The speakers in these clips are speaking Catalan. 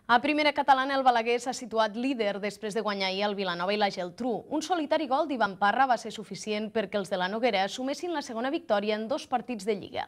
A primera catalana, el Balaguer s'ha situat líder després de guanyar ahir el Vilanova i la Geltrú. Un solitari gol d'Ivan Parra va ser suficient perquè els de la Noguera assumessin la segona victòria en 2 partits de Lliga.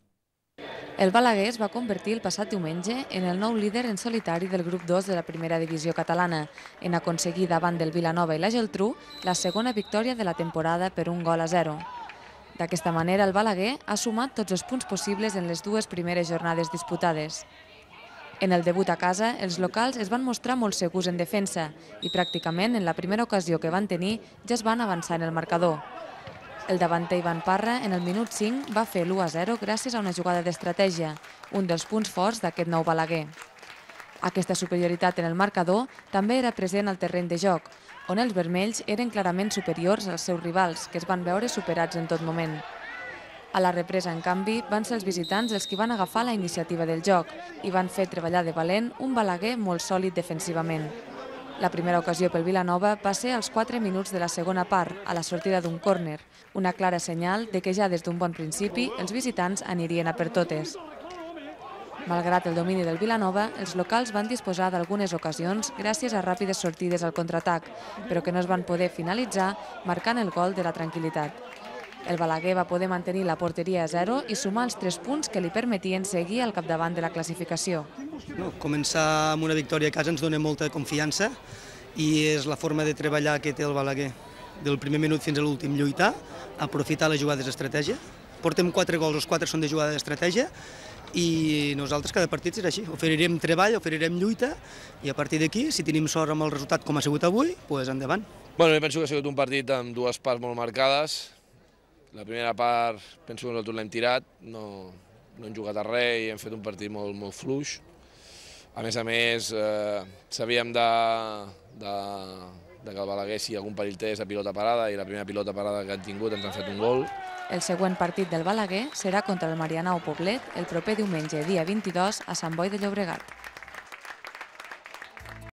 El Balaguer es va convertir el passat diumenge en el nou líder en solitari del grup 2 de la primera divisió catalana, en aconseguir davant del Vilanova i la Geltrú la segona victòria de la temporada per 1-0. D'aquesta manera, el Balaguer ha sumat tots els punts possibles en les 2 primeres jornades disputades. En el debut a casa, els locals es van mostrar molt segurs en defensa i pràcticament en la primera ocasió que van tenir ja es van avançar en el marcador. El davanter Ivan Parra, en el minut 5, va fer l'1-0 gràcies a una jugada d'estratègia, un dels punts forts d'aquest nou Balaguer. Aquesta superioritat en el marcador també era present al terreny de joc, on els vermells eren clarament superiors als seus rivals, que es van veure superats en tot moment. A la represa, en canvi, van ser els visitants els qui van agafar la iniciativa del joc i van fer treballar de valent un Balaguer molt sòlid defensivament. La primera ocasió pel Vilanova va ser als 4 minuts de la segona part, a la sortida d'un córner, una clara senyal de que ja des d'un bon principi els visitants anirien a per totes. Malgrat el domini del Vilanova, els locals van disposar d'algunes ocasions gràcies a ràpides sortides al contraatac, però que no es van poder finalitzar marcant el gol de la tranquil·litat. El Balaguer va poder mantenir la porteria a 0 i sumar els 3 punts que li permetien seguir al capdavant de la classificació. Començar amb una victòria a casa ens dona molta confiança i és la forma de treballar que té el Balaguer. Del primer minut fins a l'últim lluitar, aprofitar les jugades d'estratègia. Portem 4 gols, els 4 són de jugada d'estratègia i nosaltres cada partit serà així. Oferirem treball, oferirem lluita i a partir d'aquí, si tenim sort amb el resultat com ha sigut avui, doncs endavant. Jo penso que ha sigut un partit amb 2 parts molt marcades. La primera part penso que nosaltres l'hem tirat, no hem jugat a res i hem fet un partit molt fluix. A més, sabíem que el Balaguer, si algun perill té, és a pilota parada i la primera pilota parada que han tingut ens han fet un gol. El següent partit del Balaguer serà contra el Marianao Poblet el proper diumenge, dia 22, a Sant Boi de Llobregat.